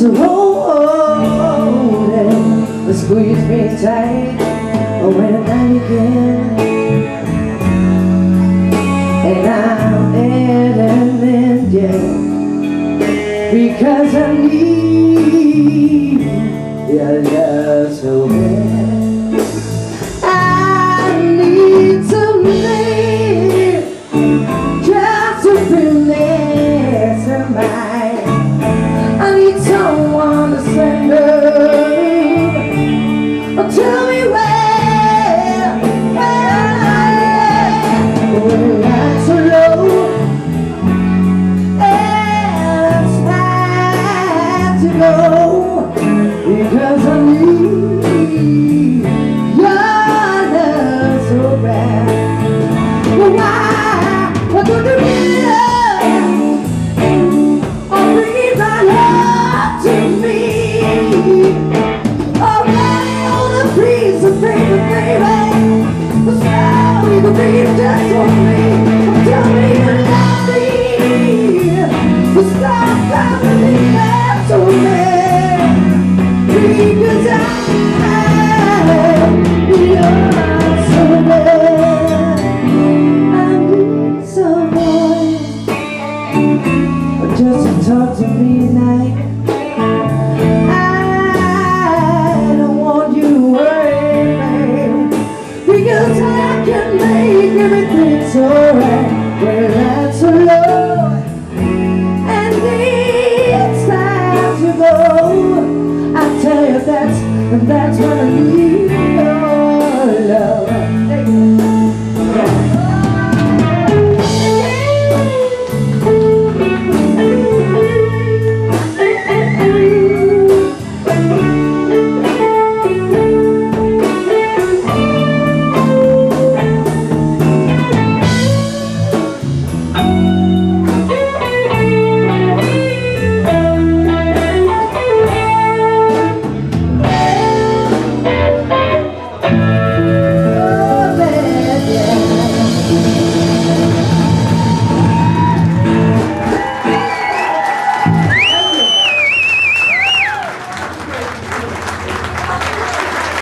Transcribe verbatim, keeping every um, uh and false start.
to hold it, but squeeze me tight when I begin. And I'm adamant, yeah, because I need your love so bad. I need to live just to feel somebody. I need someone to send up. Tell me where, where I am. When lights are low and it's time to go, because I need your love so bad. Well, why? What do you mean? Oh, bring my love to me. Oh, lay on the breeze of baby, baby. The snow, you can breathe just for me. Tell me you love me. The stars come to me, that's so bad. Because I need your love so bad. I need someone just to talk to me tonight. I don't want you to worry, babe, because I can make everything so right. When that's so low and it's time to go, I tell you that's, that's what I need.